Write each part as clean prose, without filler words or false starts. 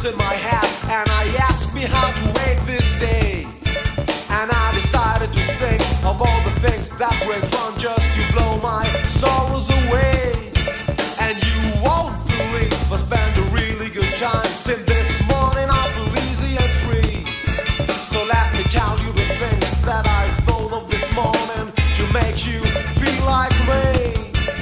what's in my hat, and I asked me how to wait this day. And I decided to think of all the things that bring fun just to blow my sorrows away. And you won't believe I spent a really good time since this morning I feel easy and free. So let me tell you the things that I thought of this morning to make you feel like me.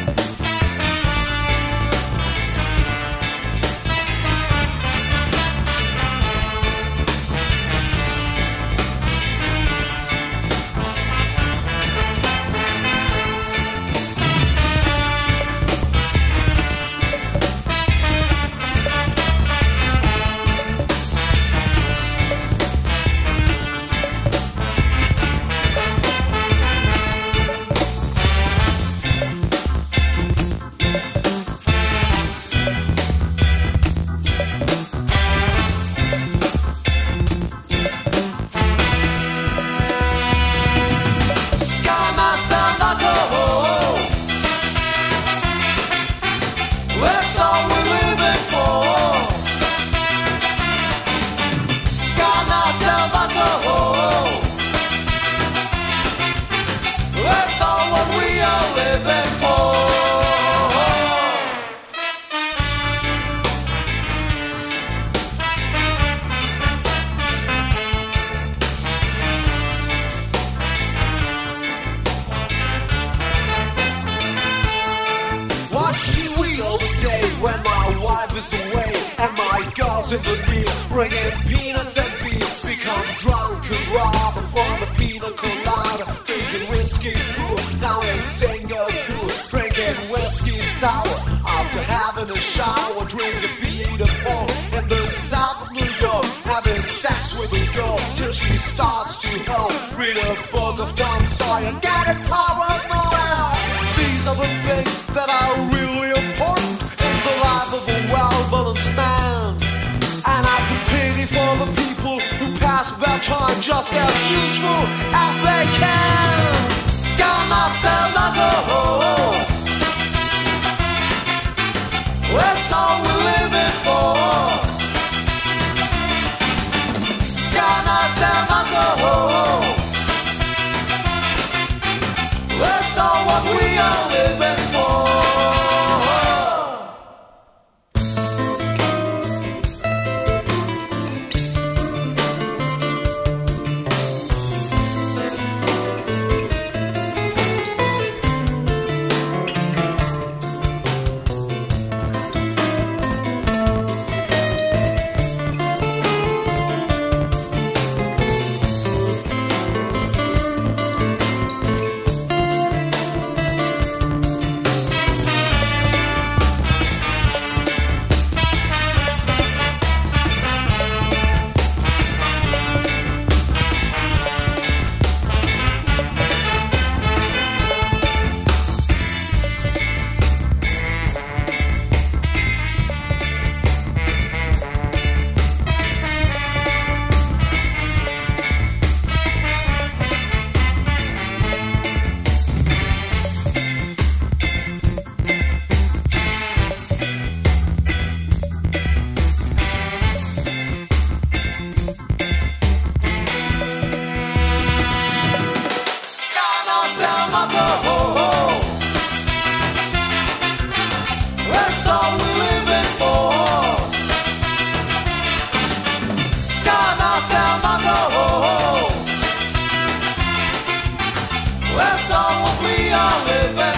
Away, and my girls in the near bringing peanuts and beer, become drunk and rather from a pina colada, drinking whiskey now in Singapore, drinking whiskey sour after having a shower, drinking beer porn in the south of New York, having sex with a girl till she starts to help, read a book of Tom Sawyer, get it paranoia. These are the things that are really important in the life of a well-balanced man. And I feel pity for the people who pass their time just as useful as they can. Ska nuts and alcohol, that's all we're living for. Ska nuts and alcohol, that's all what we are living for. That's all we are living.